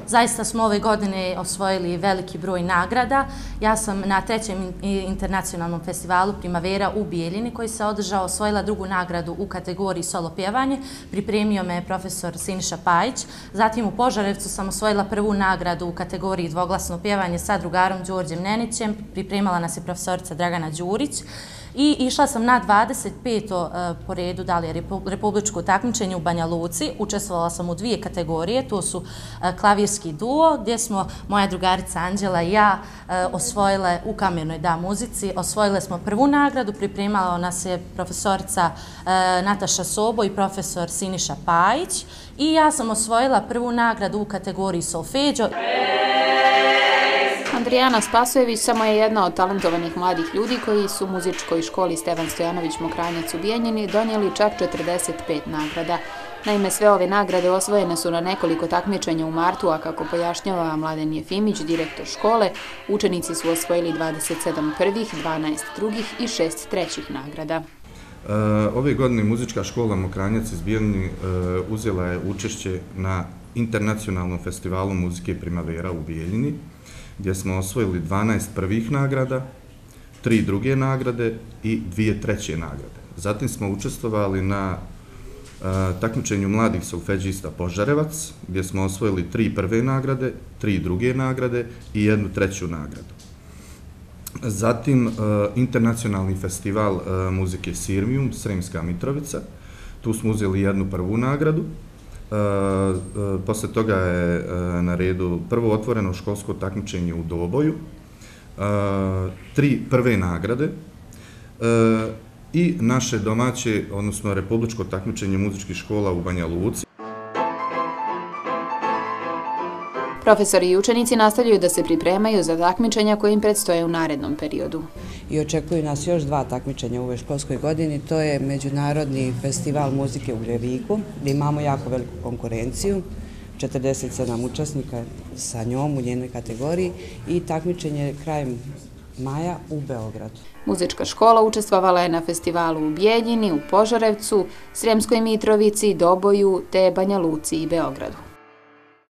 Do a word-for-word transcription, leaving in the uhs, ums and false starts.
Zaista smo ove godine osvojili veliki broj nagrada. Ja sam na trećem internacionalnom festivalu Primavera u Bijeljini koji se održao osvojila drugu nagradu u kategoriji solo pjevanje. Pripremio me je profesor Siniša Pajić. Zatim u Požarevcu sam osvojila prvu nagradu u kategoriji dvoglasno pjevanje sa drugarom Đorđem Nenićem. Pripremala nas je profesorica Dragana Đurić. I išla sam na dvadeset peto po redu dalje republičko takmičenje u Banja Luci. Učestvovala sam u dvije kategorije, to su klavirski duo, gdje smo moja drugarica Anđela i ja osvojile u kamernoj da muzici. Osvojile smo prvu nagradu, pripremala nas je profesorica Nataša Sobo i profesor Siniša Pajić. I ja sam osvojila prvu nagradu u kategoriji solfeđo. Andrijana Spasojević samo je jedna od talentovanih mladih ljudi koji su u muzičkoj školi Stevan Stojanović Mokranjac u Bijeljini donijeli čak četrdeset pet nagrada. Naime, sve ove nagrade osvojene su na nekoliko takmičenja u martu, a kako pojašnjava Mladen Jefimić, direktor škole, učenici su osvojili dvadeset sedam prvih, dvanaest drugih i šest trećih nagrada. Ove godine muzička škola Mokranjac iz Bijeljine uzela je učešće na internacionalnom festivalu muzike Primavera u Bijeljini, gdje smo osvojili dvanaest prvih nagrada, tri druge nagrade i dvije treće nagrade. Zatim smo učestvovali na takmičenju mladih solfeđista Požarevac, gdje smo osvojili tri prve nagrade, tri druge nagrade i jednu treću nagradu. Zatim internacionalni festival muzike Sirmium, Sremska Mitrovica, tu smo uzeli jednu prvu nagradu. Posle toga je na redu prvo otvoreno školsko takmičenje u Doboju, tri prve nagrade i naše domaće, odnosno republičko takmičenje muzičkih škola u Banja Luci. Profesori i učenici nastavljaju da se pripremaju za takmičenja koje im predstoje u narednom periodu. I očekuju nas još dva takmičenja u ovoj školskoj godini. To je Međunarodni festival muzike u Ljeviku, gdje imamo jako veliku konkurenciju, četrdeset sedam učesnika sa njom u njenoj kategoriji i takmičenje krajem maja u Beogradu. Muzička škola učestvovala je na festivalu u Bijeljini, u Požarevcu, Sremskoj Mitrovici, Doboju te Banja Luci i Beogradu.